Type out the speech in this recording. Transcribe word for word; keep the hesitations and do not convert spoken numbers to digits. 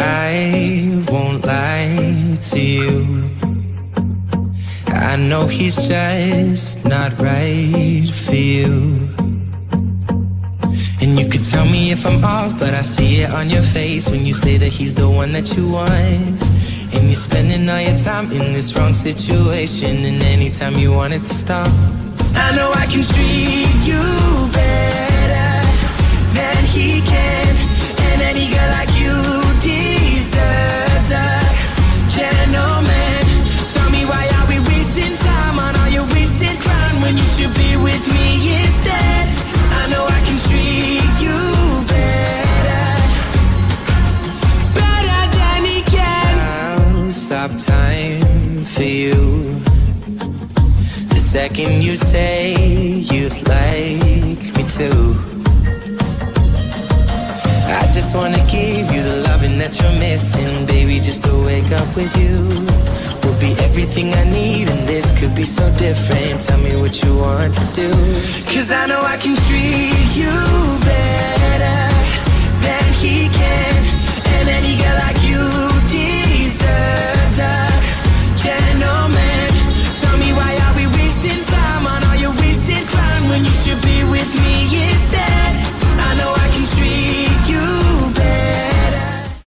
I won't lie to you. I know he's just not right for you. And you could tell me if I'm off, but I see it on your face when you say that he's the one that you want. And you're spending all your time in this wrong situation, and anytime you want it to stop, I know I can treat you better than he can. And any girl like you deserves a gentleman. Tell me, why are we wasting time on all your wasted crime when you should be with me instead? I know I can treat you better, better than he can. I'll stop time for you the second you say you'd like me to. I just wanna give you the loving that you're missing, baby, just to wake up with you will be everything I need, and this could be so different. Tell me what you want to do, 'cause I know I can treat you better